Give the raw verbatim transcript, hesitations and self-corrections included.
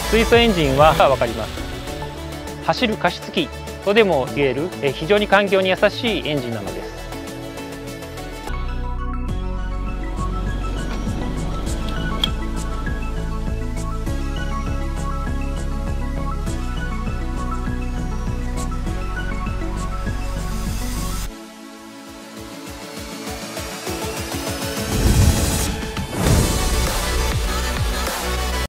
水素エンジンは分かります。走る加湿器とでも言える非常に環境に優しいエンジンなのです。